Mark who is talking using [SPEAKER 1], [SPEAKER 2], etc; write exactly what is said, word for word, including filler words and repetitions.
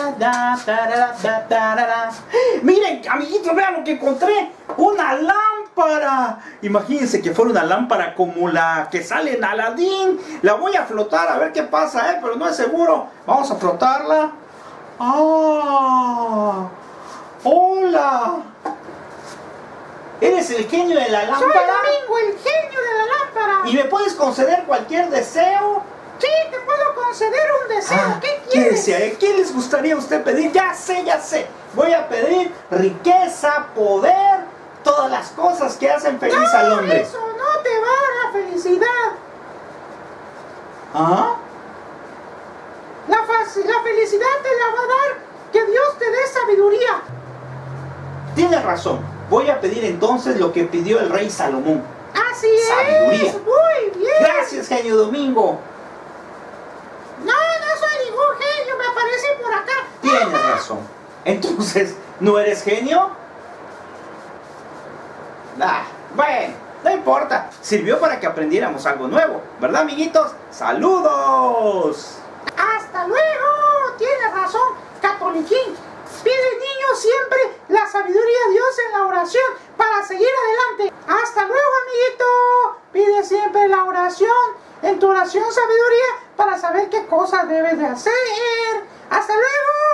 [SPEAKER 1] da, tarara, da, tarara. Miren, amiguitos, vean lo que encontré. Una lámpara. Imagínense que fuera una lámpara como la que sale en Aladín. La voy a flotar a ver qué pasa, ¿eh? Pero no es seguro. Vamos a flotarla. ¡Ah! ¡Hola! ¿Eres el genio de la lámpara?
[SPEAKER 2] Soy Domingo, el genio de la lámpara.
[SPEAKER 1] ¿Y me puedes conceder cualquier deseo?
[SPEAKER 2] Sí, te puedo conceder un deseo.
[SPEAKER 1] Ah,
[SPEAKER 2] ¿Qué
[SPEAKER 1] ¿qué
[SPEAKER 2] quieres?
[SPEAKER 1] desea? ¿Qué les gustaría a usted pedir? Ya sé, ya sé. Voy a pedir riqueza, poder, todas las cosas que hacen feliz
[SPEAKER 2] no,
[SPEAKER 1] al hombre.
[SPEAKER 2] Eso no te va a dar la felicidad.
[SPEAKER 1] ¿Ah?
[SPEAKER 2] La, la felicidad te la va a dar que Dios te dé sabiduría.
[SPEAKER 1] Tienes razón. Voy a pedir entonces lo que pidió el rey Salomón.
[SPEAKER 2] Así
[SPEAKER 1] Sabiduría.
[SPEAKER 2] es. Muy bien.
[SPEAKER 1] Gracias, genio Domingo.
[SPEAKER 2] No, no soy ningún genio. Me aparece por acá.
[SPEAKER 1] Tienes razón. Entonces, ¿no eres genio? Ah, bueno, no importa. Sirvió para que aprendiéramos algo nuevo. ¿Verdad, amiguitos? ¡Saludos!
[SPEAKER 2] Hasta luego. Tienes razón, Catoliquín. Pide, niño, siempre la sabiduría de Dios en la oración para seguir adelante. Hasta luego, amiguito. Pide siempre la oración, en tu oración sabiduría, para saber qué cosas debes de hacer. Hasta luego.